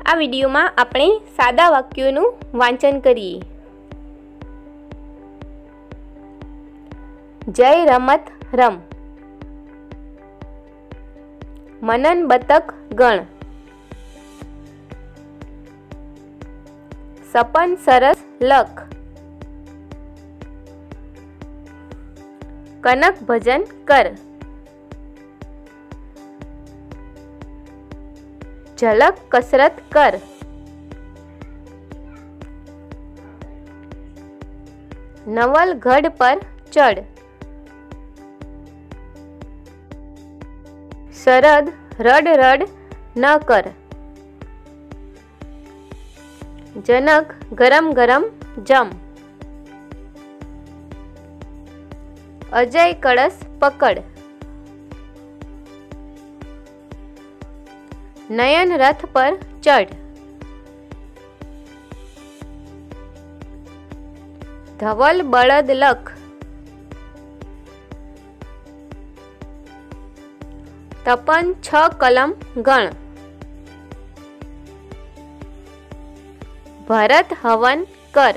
આ વિડીયોમાં આપણે સાદા વાક્યોનું વાંચન કરીએ। જય રમત રમ, મનન બતક ગણ, સપન સરસ લખ, કનક ભજન કર, झलक कसरत कर, नवल गढ़ पर चढ़, शरद रड रड न कर, जनक गरम गरम जम, अजय कलश पकड़, नयन रथ पर चढ़, धवल बलद लख, तपन छ कलम गण, भरत हवन कर,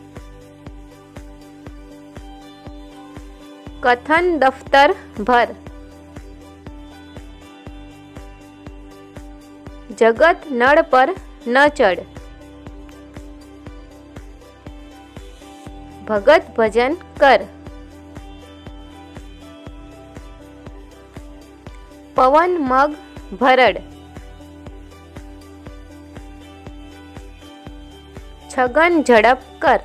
कथन दफ्तर भर, जगत नड़ पर न चढ़, भगत भजन कर, पवन मग भरड़, छगन झड़प कर,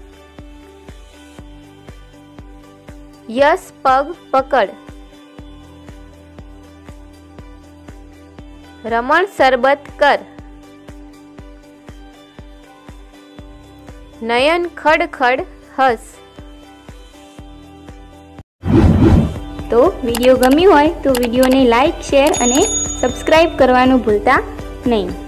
यश पग पकड़, रमण शरबत कर, नयन खड़ खड़ हस। तो विडियो गम्यो होय तो विडियो ने लाइक, शेर अने सब्सक्राइब करवानुं भूलता नहीं।